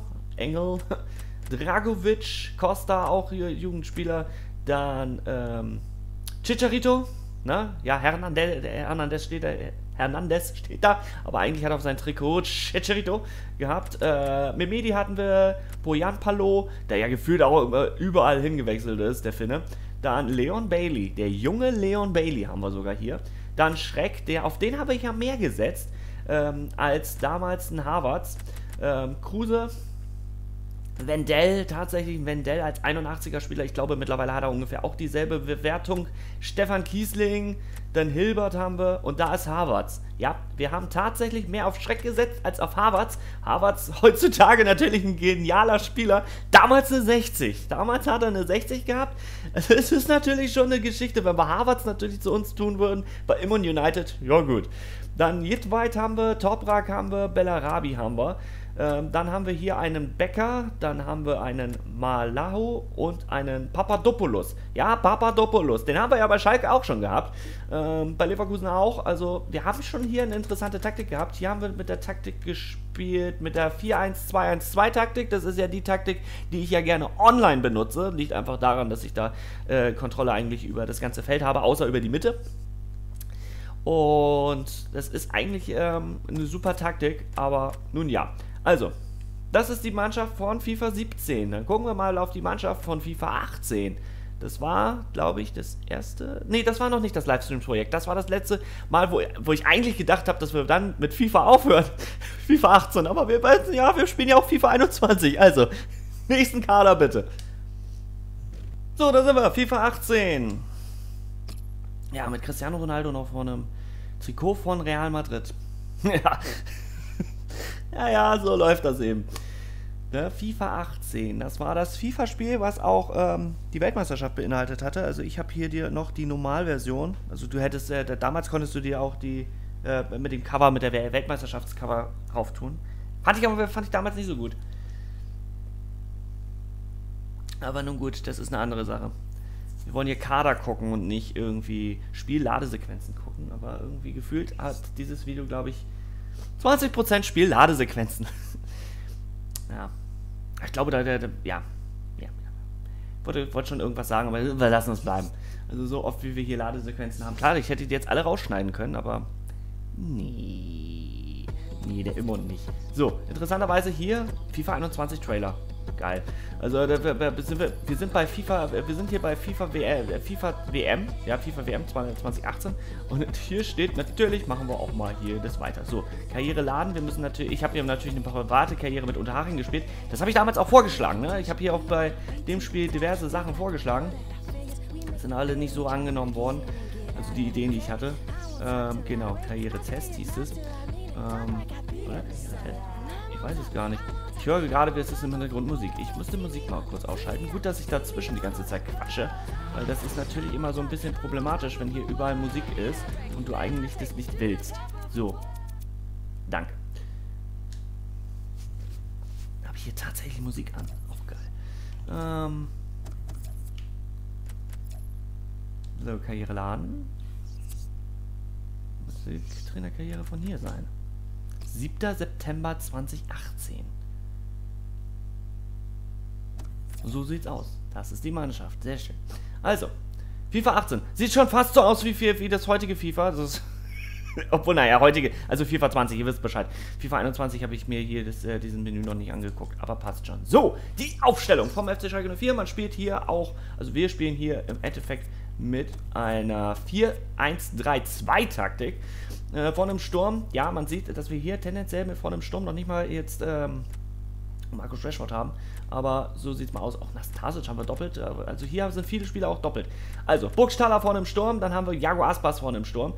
Dragovic, Costa, auch hier Jugendspieler. Dann Chicharito, ne? Ja, Hernandez steht da, aber eigentlich hat er auf sein Trikot Chicharito gehabt. Memedi hatten wir, Bojan Palo, der ja gefühlt auch überall hingewechselt ist, der Finne. Dann Leon Bailey, der junge Leon Bailey haben wir sogar hier. Dann Schreck, auf den habe ich ja mehr gesetzt, als damals ein Havertz. Kruse, Wendell, tatsächlich ein Wendell als 81er-Spieler. Ich glaube, mittlerweile hat er ungefähr auch dieselbe Bewertung. Stefan Kiesling, dann Hilbert haben wir und da ist Havertz. Ja, wir haben tatsächlich mehr auf Schreck gesetzt als auf Havertz. Havertz heutzutage natürlich ein genialer Spieler. Damals eine 60. Damals hat er eine 60 gehabt. Also es ist natürlich schon eine Geschichte, wenn wir Havertz natürlich zu uns tun würden. Bei Immon United, ja gut. Dann Jitweit haben wir, Toprak haben wir, Bellarabi haben wir. Dann haben wir hier einen Becker, dann haben wir einen Malaho und einen Papadopoulos. Ja, Papadopoulos, den haben wir ja bei Schalke auch schon gehabt. Bei Leverkusen auch. Also wir haben schon hier eine interessante Taktik gehabt. Hier haben wir mit der Taktik gespielt, mit der 4-1-2-1-2 Taktik. Das ist ja die Taktik, die ich ja gerne online benutze. Liegt einfach daran, dass ich da Kontrolle eigentlich über das ganze Feld habe, außer über die Mitte. Und das ist eigentlich eine super Taktik, aber nun ja. Also, das ist die Mannschaft von FIFA 17. Dann gucken wir mal auf die Mannschaft von FIFA 18. Das war, glaube ich, das erste... Nee, das war noch nicht das Livestream-Projekt. Das war das letzte Mal, wo ich eigentlich gedacht habe, dass wir dann mit FIFA aufhören. FIFA 18. Aber wir spielen ja auch FIFA 21. Also, nächsten Kader bitte. So, da sind wir. FIFA 18. Ja, mit Cristiano Ronaldo noch vor einem Trikot von Real Madrid. Ja. Ja, so läuft das eben. Ne, FIFA 18, das war das FIFA-Spiel, was auch die Weltmeisterschaft beinhaltet hatte. Also ich habe hier dir noch die Normalversion. Also du hättest, damals konntest du dir auch die mit dem Cover, mit der Weltmeisterschaftscover drauf tun. Fand ich damals nicht so gut. Aber nun gut, das ist eine andere Sache. Wir wollen hier Kader gucken und nicht irgendwie Spiel-Ladesequenzen gucken. Aber irgendwie gefühlt hat dieses Video, glaube ich, 20% Spiel-Ladesequenzen. Ja. Ich glaube, ja. Wollte schon irgendwas sagen, aber wir lassen es bleiben. Also so oft, wie wir hier Ladesequenzen haben. Klar, ich hätte die jetzt alle rausschneiden können, aber... Nee, der immer nicht. So, interessanterweise hier FIFA 21 Trailer. Geil. Also wir sind bei FIFA, wir sind hier bei FIFA WM, ja, FIFA WM 2018 und hier steht natürlich, machen wir auch mal hier das weiter. So, Karriere laden, wir müssen natürlich, ich habe hier natürlich eine private Karriere mit Unterhaching gespielt. Das habe ich damals auch vorgeschlagen, ne? Ich habe hier auch bei dem Spiel diverse Sachen vorgeschlagen. Sind alle nicht so angenommen worden, also die Ideen, die ich hatte. Genau, Karriere-Test hieß es. Oder? Ich weiß es gar nicht. Ich höre gerade, es ist im Hintergrund Musik. Ich muss die Musik mal kurz ausschalten. Gut, dass ich dazwischen die ganze Zeit quatsche, weil das ist natürlich immer so ein bisschen problematisch, wenn hier überall Musik ist und du eigentlich das nicht willst. So. Danke. Habe ich hier tatsächlich Musik an? Auch geil. So, Karriere laden. Muss die Trainerkarriere von hier sein. 7. September 2018. So sieht's aus. Das ist die Mannschaft. Sehr schön. Also, FIFA 18. Sieht schon fast so aus wie das heutige FIFA. Das ist obwohl, naja, heutige, also FIFA 20, ihr wisst Bescheid. FIFA 21 habe ich mir hier diesen Menü noch nicht angeguckt, aber passt schon. So, die Aufstellung vom FC Schalke 04. Man spielt hier auch, also wir spielen hier im Endeffekt mit einer 4-1-3-2-Taktik. Vor einem Sturm, ja, man sieht, dass wir hier tendenziell mit vor einem Sturm noch nicht mal jetzt Marcus Rashford haben, aber so sieht es mal aus. Auch Nastasic haben wir doppelt, also hier sind viele Spieler auch doppelt. Also, Burgstaller vorne im Sturm, dann haben wir Iago Aspas vorne im Sturm,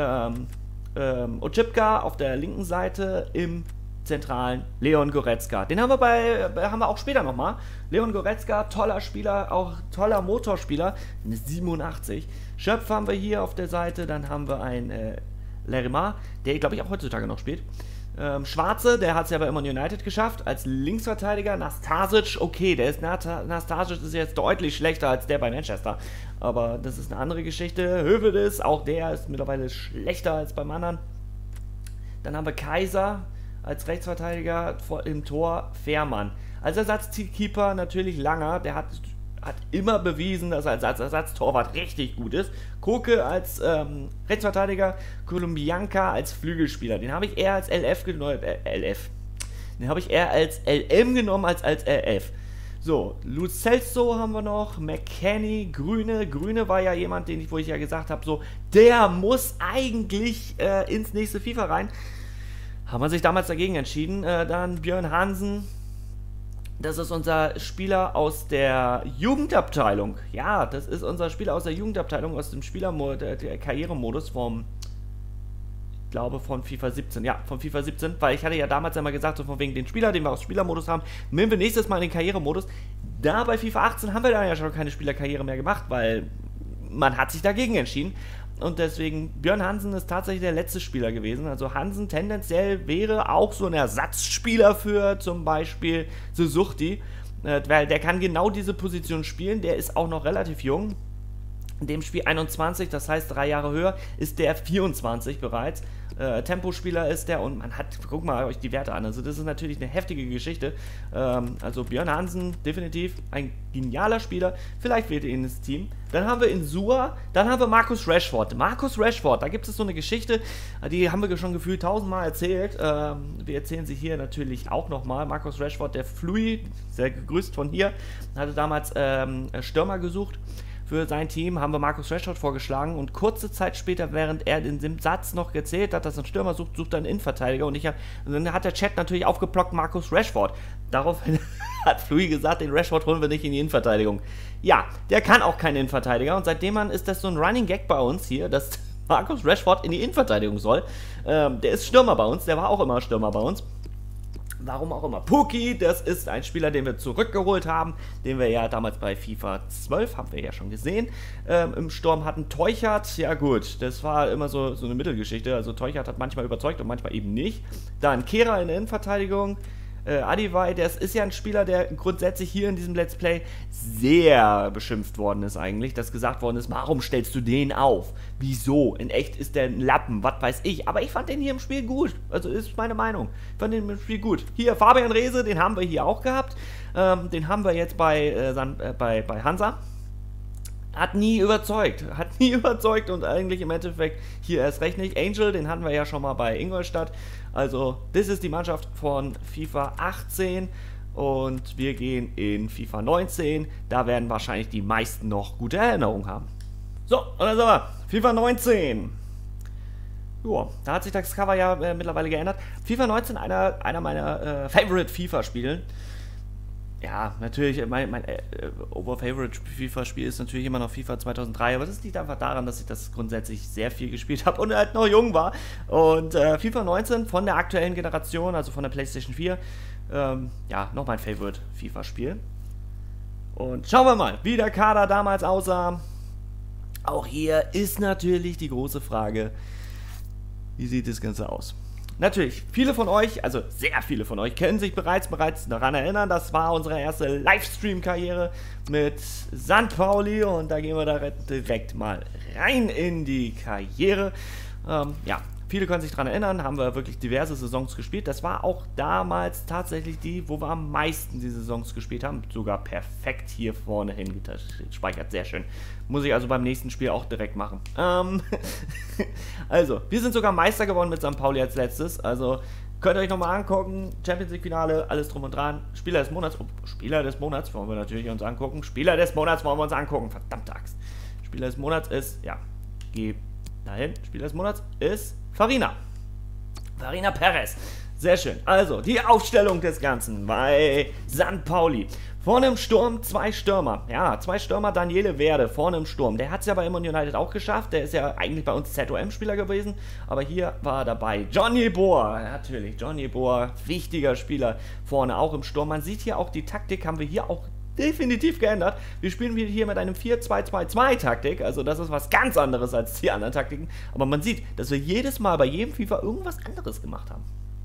Oczipka auf der linken Seite, im zentralen Leon Goretzka. Den haben wir auch später nochmal. Leon Goretzka, toller Spieler, auch toller Motorspieler, eine 87. Schöpf haben wir hier auf der Seite, dann haben wir einen Lerima, der glaube ich auch heutzutage noch spielt. Schwarze, der hat es ja bei Emon United geschafft, als Linksverteidiger. Nastasic, okay, Nastasic ist jetzt deutlich schlechter als der bei Manchester, aber das ist eine andere Geschichte. Hövedes, auch der ist mittlerweile schlechter als beim anderen. Dann haben wir Kaiser als Rechtsverteidiger, im Tor Fährmann. Als Ersatzkeeper natürlich Langer, der hat immer bewiesen, dass er als Ersatztorwart richtig gut ist. Koke als Rechtsverteidiger, Colombianca als Flügelspieler. Den habe ich eher als LF genommen. Den habe ich eher als LM genommen als LF. So, Lo Celso haben wir noch, McKennie, Grüne. Grüne war ja jemand, wo ich ja gesagt habe, so, der muss eigentlich ins nächste FIFA rein. Haben wir sich damals dagegen entschieden. Dann Björn Hansen. Das ist unser Spieler aus der Jugendabteilung. Ja, das ist unser Spieler aus der Jugendabteilung, aus dem der Karrieremodus vom, ich glaube, von FIFA 17. Ja, von FIFA 17, weil ich hatte ja damals einmal gesagt, so von wegen den Spieler, den wir aus Spielermodus haben, nehmen wir nächstes Mal in den Karrieremodus. Da bei FIFA 18 haben wir dann ja schon keine Spielerkarriere mehr gemacht, weil man hat sich dagegen entschieden. Und deswegen, Björn Hansen ist tatsächlich der letzte Spieler gewesen. Also Hansen tendenziell wäre auch so ein Ersatzspieler für zum Beispiel Suzuki, weil der kann genau diese Position spielen. Der ist auch noch relativ jung. In dem Spiel 21, das heißt 3 Jahre höher, ist der 24 bereits. Tempospieler ist der und man hat, guck mal euch die Werte an, also das ist natürlich eine heftige Geschichte. Also Björn Hansen, definitiv ein genialer Spieler, vielleicht wählt ihr ihn ins Team. Dann haben wir Insua, dann haben wir Marcus Rashford. Marcus Rashford, da gibt es so eine Geschichte, die haben wir schon gefühlt 1000-mal erzählt. Wir erzählen sie hier natürlich auch nochmal. Marcus Rashford, der Flui, sehr gegrüßt von hier, hatte damals Stürmer gesucht. Für sein Team haben wir Marcus Rashford vorgeschlagen und kurze Zeit später, während er in dem Satz noch gezählt hat, dass er einen Stürmer sucht, sucht er einen Innenverteidiger und dann hat der Chat natürlich aufgeplockt Marcus Rashford. Daraufhin hat Flui gesagt, den Rashford holen wir nicht in die Innenverteidigung. Ja, der kann auch kein Innenverteidiger und seitdem ist das so ein Running Gag bei uns hier, dass Marcus Rashford in die Innenverteidigung soll. Der ist Stürmer bei uns, der war auch immer Stürmer bei uns. Warum auch immer. Puki, das ist ein Spieler, den wir zurückgeholt haben, den wir ja damals bei FIFA 12, haben wir ja schon gesehen, im Sturm hatten. Teuchert, ja gut, das war immer so eine Mittelgeschichte, also Teuchert hat manchmal überzeugt und manchmal eben nicht. Dann Kehrer in der Innenverteidigung, Adivai, das ist ja ein Spieler, der grundsätzlich hier in diesem Let's Play sehr beschimpft worden ist eigentlich, dass gesagt worden ist, warum stellst du den auf? Wieso? In echt ist der ein Lappen, was weiß ich. Aber ich fand den hier im Spiel gut, also ist meine Meinung. Ich fand den im Spiel gut. Hier, Fabian Reese, den haben wir hier auch gehabt. Den haben wir jetzt bei Hansa. Hat nie überzeugt und eigentlich im Endeffekt hier erst recht nicht. Angel, den hatten wir ja schon mal bei Ingolstadt. Also, das ist die Mannschaft von FIFA 18 und wir gehen in FIFA 19. Da werden wahrscheinlich die meisten noch gute Erinnerungen haben. So, und dann sind wir. FIFA 19. Joa, da hat sich das Cover ja mittlerweile geändert. FIFA 19, einer meiner Favorite-FIFA-Spiele. Ja, natürlich, mein Over-Favorite-FIFA-Spiel ist natürlich immer noch FIFA 2003, aber das liegt einfach daran, dass ich das grundsätzlich sehr viel gespielt habe und halt noch jung war. Und FIFA 19 von der aktuellen Generation, also von der PlayStation 4, ja, noch mein Favorite-FIFA-Spiel. Und schauen wir mal, wie der Kader damals aussah. Auch hier ist natürlich die große Frage, wie sieht das Ganze aus? Natürlich, viele von euch, also sehr viele von euch, können sich bereits daran erinnern, das war unsere erste Livestream-Karriere mit St. Pauli und da gehen wir da direkt mal rein in die Karriere. Ja, viele können sich daran erinnern, haben wir wirklich diverse Saisons gespielt. Das war auch damals tatsächlich die, wo wir am meisten die Saisons gespielt haben. Sogar perfekt hier vorne hingespeichert, sehr schön. Muss ich also beim nächsten Spiel auch direkt machen. Also, wir sind sogar Meister geworden mit St. Pauli als letztes. Also, könnt ihr euch nochmal angucken. Champions League Finale, alles drum und dran. Spieler des Monats. Oh, Spieler des Monats wollen wir natürlich uns angucken. Spieler des Monats wollen wir uns angucken. Verdammte Axt. Spieler des Monats ist, ja, geh dahin. Spieler des Monats ist Farina Perez. Sehr schön. Also, die Aufstellung des Ganzen bei St. Pauli. Vorne im Sturm 2 Stürmer. Ja, 2 Stürmer, Daniele Werde vorne im Sturm. Der hat es ja bei Imon United auch geschafft. Der ist ja eigentlich bei uns ZOM-Spieler gewesen. Aber hier war er dabei. Johnny Bohr, natürlich. Johnny Bohr, wichtiger Spieler vorne auch im Sturm. Man sieht hier auch, die Taktik haben wir hier auch definitiv geändert. Wir spielen hier mit einem 4-2-2-2-Taktik. Also das ist was ganz anderes als die anderen Taktiken. Aber man sieht, dass wir jedes Mal bei jedem FIFA irgendwas anderes gemacht haben.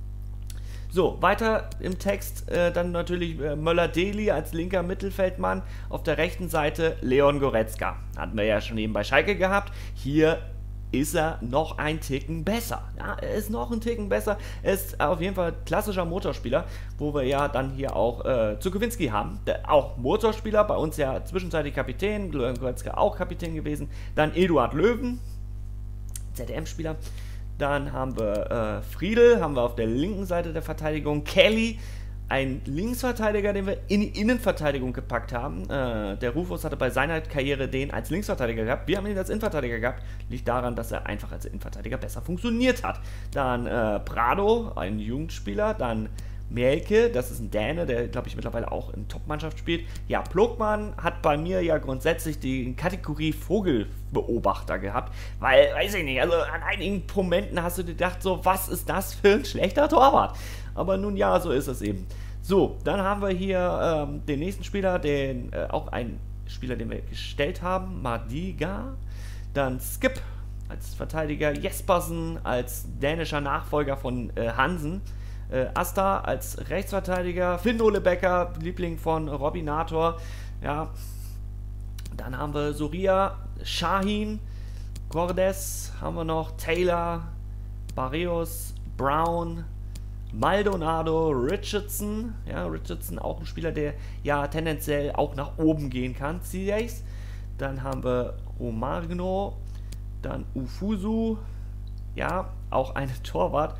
So, weiter im Text dann natürlich Möller-Deli als linker Mittelfeldmann. Auf der rechten Seite Leon Goretzka. Hatten wir ja schon eben bei Schalke gehabt. Hier ist er noch ein Ticken besser. Ja, er ist noch ein Ticken besser. Er ist auf jeden Fall klassischer Motorspieler, wo wir ja dann hier auch Zukowinski haben. Der auch Motorspieler, bei uns ja zwischenzeitlich Kapitän. Leon Goretzka auch Kapitän gewesen. Dann Eduard Löwen, ZDM-Spieler. Dann haben wir Friedel, haben wir auf der linken Seite der Verteidigung. Kelly, ein Linksverteidiger, den wir in die Innenverteidigung gepackt haben. Der Rufus hatte bei seiner Karriere den als Linksverteidiger gehabt. Wir haben ihn als Innenverteidiger gehabt. Liegt daran, dass er einfach als Innenverteidiger besser funktioniert hat. Dann Prado, ein Jugendspieler. Dann Mielke, das ist ein Däne, der, glaube ich, mittlerweile auch in Top-Mannschaft spielt. Ja, Plogmann hat bei mir ja grundsätzlich die Kategorie Vogelbeobachter gehabt, weil, weiß ich nicht, also an einigen Momenten hast du dir gedacht, so, was ist das für ein schlechter Torwart? Aber nun ja, so ist es eben. So, dann haben wir hier den nächsten Spieler, auch einen Spieler, den wir gestellt haben, Madiga. Dann Skip als Verteidiger, Jespersen als dänischer Nachfolger von Hansen. Asta als Rechtsverteidiger, Finn Ole Becker, Liebling von Robinator, ja, dann haben wir Soria, Shahin, Cordes, haben wir noch Taylor, Barrios, Brown, Maldonado, Richardson, ja, Richardson auch ein Spieler, der ja tendenziell auch nach oben gehen kann, CJs, dann haben wir Romagno, dann Ufusu, ja, auch ein Torwart,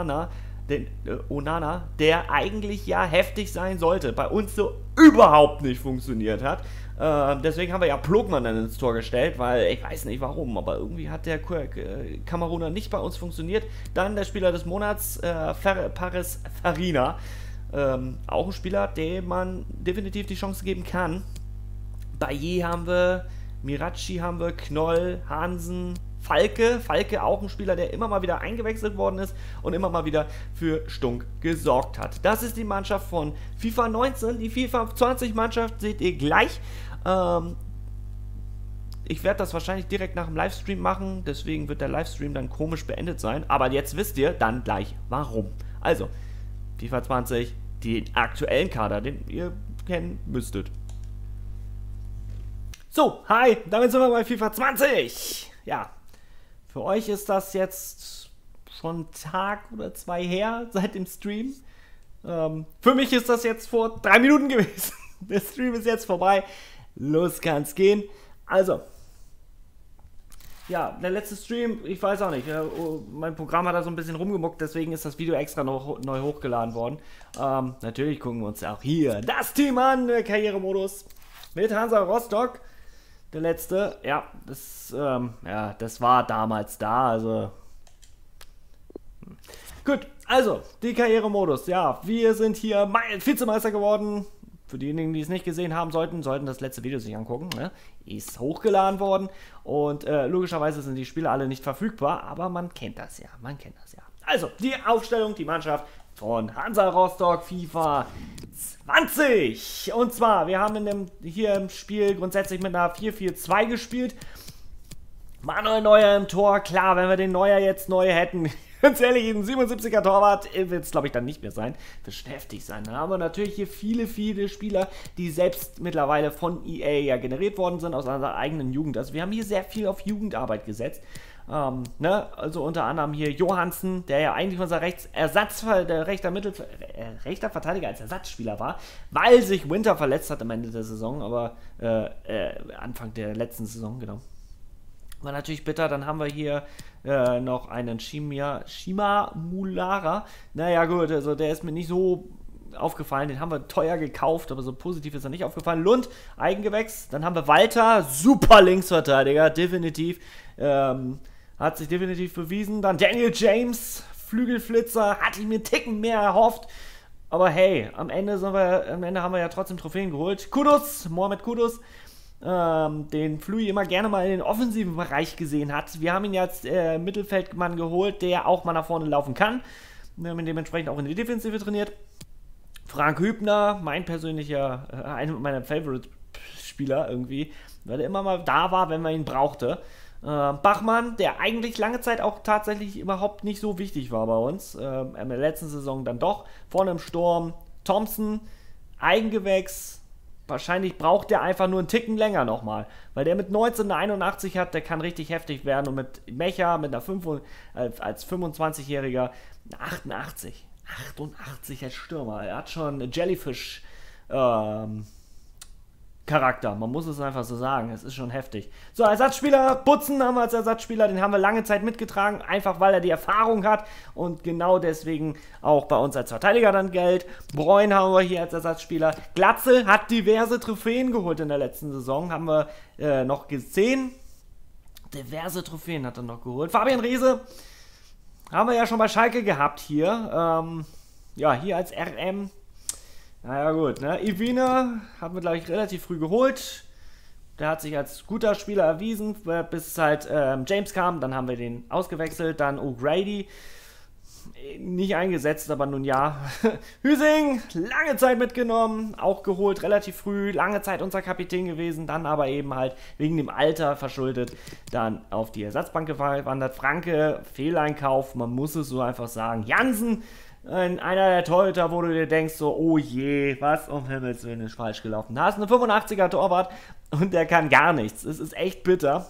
Onana, der eigentlich ja heftig sein sollte, bei uns so überhaupt nicht funktioniert hat. Deswegen haben wir ja Plogmann dann ins Tor gestellt, weil ich weiß nicht warum, aber irgendwie hat der Kameruner nicht bei uns funktioniert. Dann der Spieler des Monats, Paris Farina, auch ein Spieler, dem man definitiv die Chance geben kann. Bailly haben wir, Mirachi haben wir, Knoll, Hansen, Falke auch ein Spieler, der immer mal wieder eingewechselt worden ist und immer mal wieder für Stunk gesorgt hat. Das ist die Mannschaft von FIFA 19. Die FIFA 20 Mannschaft seht ihr gleich. Ich werde das wahrscheinlich direkt nach dem Livestream machen, deswegen wird der Livestream dann komisch beendet sein. Aber jetzt wisst ihr dann gleich warum. Also, FIFA 20, den aktuellen Kader, den ihr kennen müsstet. So, hi, damit sind wir bei FIFA 20. Ja, für euch ist das jetzt schon ein Tag oder 2 her seit dem Stream. Für mich ist das jetzt vor 3 Minuten gewesen. Der Stream ist jetzt vorbei. Los kann's gehen. Also, ja, der letzte Stream, ich weiß auch nicht, mein Programm hat da so ein bisschen rumgemuckt, deswegen ist das Video extra noch neu hochgeladen worden. Natürlich gucken wir uns auch hier das Team an, der Karrieremodus mit Hansa Rostock. Der letzte, ja, das war damals da, also. Gut, also, die Karrieremodus, ja, wir sind hier Vizemeister geworden. Für diejenigen, die es nicht gesehen haben sollten das letzte Video sich angucken. Ne? Ist hochgeladen worden und logischerweise sind die Spiele alle nicht verfügbar, aber man kennt das ja, Also, die Aufstellung, die Mannschaft von Hansa Rostock FIFA 20. Und zwar, wir haben hier im Spiel grundsätzlich mit einer 4-4-2 gespielt. Manuel Neuer im Tor, klar, wenn wir den Neuer jetzt neu hätten, ganz ehrlich, ein 77er Torwart wird es, glaube ich, dann nicht mehr sein. Wird schon heftig sein. Dann haben wir natürlich hier viele Spieler, die selbst mittlerweile von EA ja generiert worden sind, aus unserer eigenen Jugend. Also wir haben hier sehr viel auf Jugendarbeit gesetzt. Also unter anderem hier Johansen, der ja eigentlich unser rechter Verteidiger als Ersatzspieler war, weil sich Winter verletzt hat am Ende der Saison, aber Anfang der letzten Saison, genau. War natürlich bitter. Dann haben wir hier noch einen Shima Mulara. Naja gut, also der ist mir nicht so aufgefallen. Den haben wir teuer gekauft, aber so positiv ist er nicht aufgefallen. Lund, Eigengewächs. Dann haben wir Walter, super Linksverteidiger, definitiv. Hat sich definitiv bewiesen. Dann Daniel James, Flügelflitzer. Hatte ich mir einen Ticken mehr erhofft. Aber hey, am Ende haben wir ja trotzdem Trophäen geholt. Mohamed Kudus. Den Flui immer gerne mal in den offensiven Bereich gesehen hat. Wir haben ihn jetzt Mittelfeldmann geholt, der auch mal nach vorne laufen kann. Wir haben ihn dementsprechend auch in die Defensive trainiert. Frank Hübner, mein persönlicher, einer meiner Favorite-Spieler irgendwie, weil er immer mal da war, wenn man ihn brauchte. Bachmann, der eigentlich lange Zeit auch tatsächlich überhaupt nicht so wichtig war bei uns. In der letzten Saison dann doch. Vorne im Sturm Thompson, Eigengewächs. Wahrscheinlich braucht der einfach nur einen Ticken länger nochmal. Weil der mit 19 eine 81 hat, der kann richtig heftig werden. Und mit Mecha, mit einer als 25-Jähriger, 88 als Stürmer. Er hat schon Jellyfish Charakter. Man muss es einfach so sagen. Es ist schon heftig. So, Ersatzspieler, Butzen haben wir als Ersatzspieler. Den haben wir lange Zeit mitgetragen. Einfach weil er die Erfahrung hat. Und genau deswegen auch bei uns als Verteidiger dann Geld. Bräun haben wir hier als Ersatzspieler. Glatzel hat diverse Trophäen geholt in der letzten Saison. Haben wir noch gesehen. Diverse Trophäen hat er noch geholt. Fabian Reese haben wir ja schon bei Schalke gehabt hier. Ja, hier als RM. Naja gut, ne? Ivina haben wir, glaube ich, relativ früh geholt. Der hat sich als guter Spieler erwiesen, bis halt James kam. Dann haben wir den ausgewechselt. Dann O'Grady. Nicht eingesetzt, aber nun ja. Hüsing, lange Zeit mitgenommen, auch geholt, relativ früh, lange Zeit unser Kapitän gewesen, dann aber eben halt wegen dem Alter verschuldet, dann auf die Ersatzbank gewandert. Franke, Fehleinkauf, man muss es so einfach sagen. Jansen, einer der Torhüter, wo du dir denkst, so, oh je, was um Himmels Willen ist falsch gelaufen. Da hast du einen 85er Torwart und der kann gar nichts. Es ist echt bitter.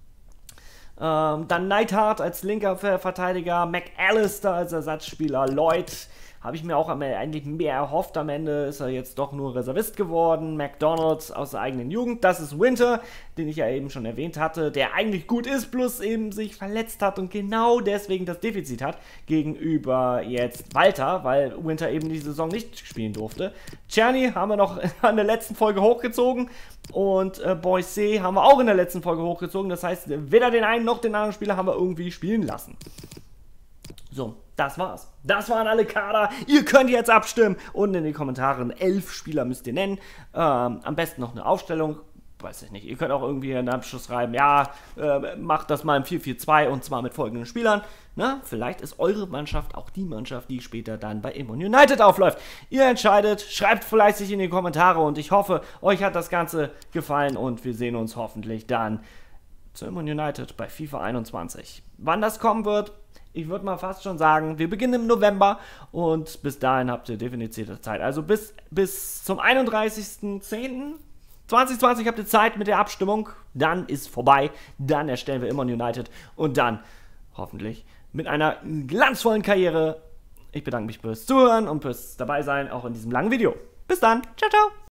Dann Neidhardt als linker Verteidiger, McAllister als Ersatzspieler, Lloyd, habe ich mir auch eigentlich mehr erhofft. Am Ende ist er jetzt doch nur Reservist geworden. McDonald aus der eigenen Jugend, das ist Winter, den ich ja eben schon erwähnt hatte, der eigentlich gut ist, bloß eben sich verletzt hat und genau deswegen das Defizit hat gegenüber jetzt Walter, weil Winter eben die Saison nicht spielen durfte. Czerny haben wir noch an der letzten Folge hochgezogen und Boise haben wir auch in der letzten Folge hochgezogen. Das heißt, weder den einen noch den anderen Spieler haben wir irgendwie spielen lassen. So, das war's. Das waren alle Kader. Ihr könnt jetzt abstimmen. Unten in den Kommentaren 11 Spieler müsst ihr nennen. Am besten noch eine Aufstellung. Weiß ich nicht. Ihr könnt auch irgendwie einen Abschluss schreiben. Ja, macht das mal im 4-4-2 und zwar mit folgenden Spielern. Na, vielleicht ist eure Mannschaft auch die Mannschaft, die später dann bei Immon United aufläuft. Ihr entscheidet. Schreibt fleißig in die Kommentare und ich hoffe, euch hat das Ganze gefallen und wir sehen uns hoffentlich dann zu Immon United bei FIFA 21. Wann das kommen wird, Ich würde mal fast schon sagen, wir beginnen im November und bis dahin habt ihr definitiv Zeit. Also bis zum 31.10.2020 habt ihr Zeit mit der Abstimmung. Dann ist vorbei. Dann erstellen wir Immon United und dann hoffentlich mit einer glanzvollen Karriere. Ich bedanke mich fürs Zuhören und fürs dabei sein, auch in diesem langen Video. Bis dann. Ciao, ciao.